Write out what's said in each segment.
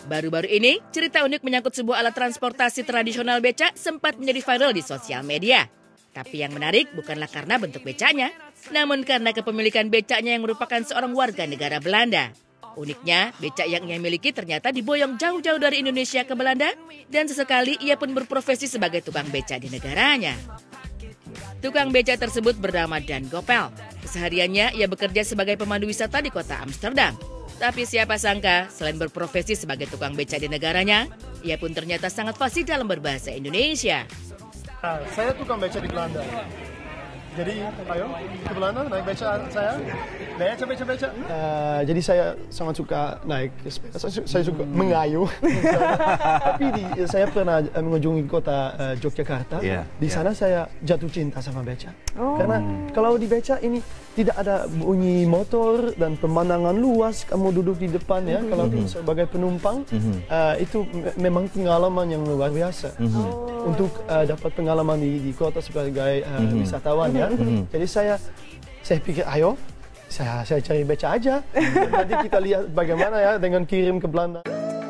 Baru-baru ini, cerita unik menyangkut sebuah alat transportasi tradisional beca sempat menjadi viral di sosial media. Tapi yang menarik bukanlah karena bentuk becanya, namun karena kepemilikan becanya yang merupakan seorang warga negara Belanda. Uniknya, becak yang ia miliki ternyata diboyong jauh-jauh dari Indonesia ke Belanda dan sesekali ia pun berprofesi sebagai tukang becak di negaranya. Tukang becak tersebut bernama Dan Gopel. Kesehariannya ia bekerja sebagai pemandu wisata di kota Amsterdam. Tapi siapa sangka, selain berprofesi sebagai tukang becak di negaranya, ia pun ternyata sangat fasih dalam berbahasa Indonesia. Saya tukang becak di Belanda. Jadi, ayo ke Belanda naik becak saya. Beca. Jadi saya sangat suka naik sepeda. Saya suka mengayuh. Tapi saya pernah mengunjungi kota Yogyakarta. Di sana saya jatuh cinta sama becak. Karena kalau di becak ini tidak ada bunyi motor dan pemandangan luas. Kamu duduk di depan ya. Kalau sebagai penumpang itu memang pengalaman yang luar biasa. Untuk dapat pengalaman di kota sebagai wisatawan ya. Jadi saya pikir ayo saya cari beca aja. Nanti kita lihat bagaimana ya dengan kirim ke Belanda.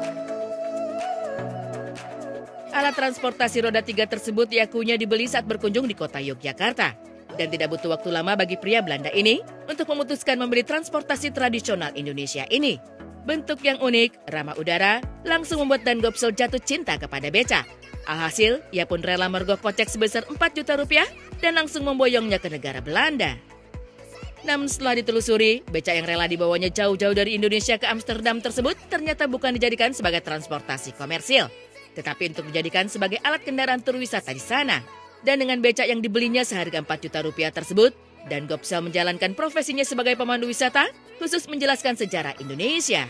Alat transportasi roda 3 tersebut diakuinya dibeli saat berkunjung di kota Yogyakarta. Dan tidak butuh waktu lama bagi pria Belanda ini untuk memutuskan membeli transportasi tradisional Indonesia ini. Bentuk yang unik, ramah udara, langsung membuat Dan Gopsel jatuh cinta kepada beca. Alhasil, ia pun rela merogoh kocek sebesar 4 juta rupiah dan langsung memboyongnya ke negara Belanda. Namun setelah ditelusuri, becak yang rela dibawanya jauh-jauh dari Indonesia ke Amsterdam tersebut ternyata bukan dijadikan sebagai transportasi komersil, tetapi untuk dijadikan sebagai alat kendaraan tur wisata di sana. Dan dengan becak yang dibelinya seharga 4 juta rupiah tersebut, Dan Gopsel menjalankan profesinya sebagai pemandu wisata, khusus menjelaskan sejarah Indonesia.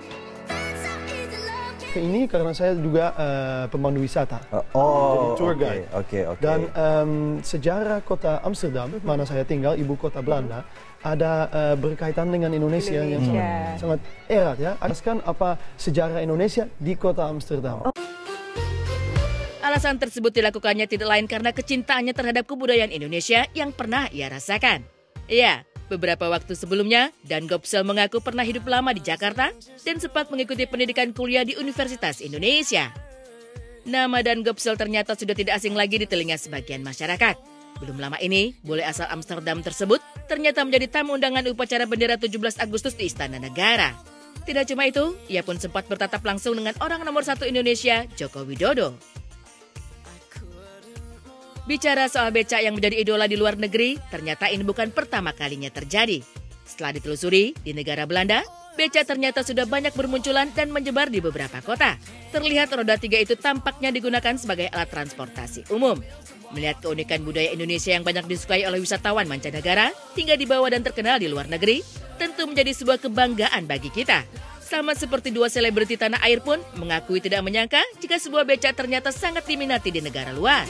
Ini karena saya juga pemandu wisata, jadi tour guide. Dan sejarah kota Amsterdam, mana saya tinggal, ibu kota Belanda, ada berkaitan dengan Indonesia yang sangat erat ya. Alaskan apa sejarah Indonesia di kota Amsterdam. Alasan tersebut dilakukannya tidak lain karena kecintaannya terhadap kebudayaan Indonesia yang pernah ia rasakan. Iya, beberapa waktu sebelumnya, Dan Gopsel mengaku pernah hidup lama di Jakarta dan sempat mengikuti pendidikan kuliah di Universitas Indonesia. Nama Dan Gopsel ternyata sudah tidak asing lagi di telinga sebagian masyarakat. Belum lama ini, bule asal Amsterdam tersebut ternyata menjadi tamu undangan upacara bendera 17 Agustus di Istana Negara. Tidak cuma itu, ia pun sempat bertatap langsung dengan orang nomor 1 Indonesia, Joko Widodo. Bicara soal becak yang menjadi idola di luar negeri, ternyata ini bukan pertama kalinya terjadi. Setelah ditelusuri, di negara Belanda, becak ternyata sudah banyak bermunculan dan menyebar di beberapa kota. Terlihat roda 3 itu tampaknya digunakan sebagai alat transportasi umum. Melihat keunikan budaya Indonesia yang banyak disukai oleh wisatawan mancanegara, hingga dibawa dan terkenal di luar negeri, tentu menjadi sebuah kebanggaan bagi kita. Sama seperti dua selebriti tanah air pun mengakui tidak menyangka jika sebuah becak ternyata sangat diminati di negara luar.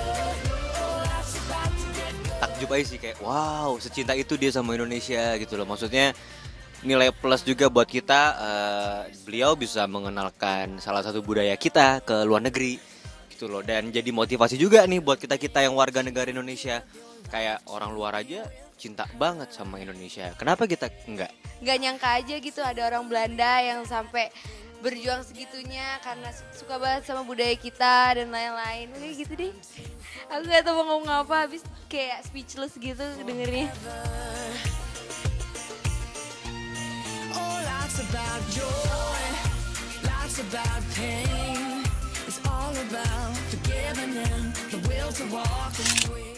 Takjub aja sih, kayak wow, secinta itu dia sama Indonesia gitu loh. Maksudnya nilai plus juga buat kita, beliau bisa mengenalkan salah satu budaya kita ke luar negeri gitu loh. Dan jadi motivasi juga nih buat kita-kita yang warga negara Indonesia. Kayak orang luar aja cinta banget sama Indonesia, kenapa kita enggak? Nggak nyangka aja gitu ada orang Belanda yang sampai berjuang segitunya karena suka banget sama budaya kita dan lain-lain. Kayak gitu deh. Aku gak tau mau ngomong apa, habis kayak speechless gitu dengernya. Oh, life's about joy, life's about pain. It's all about the giving and the will to walk away.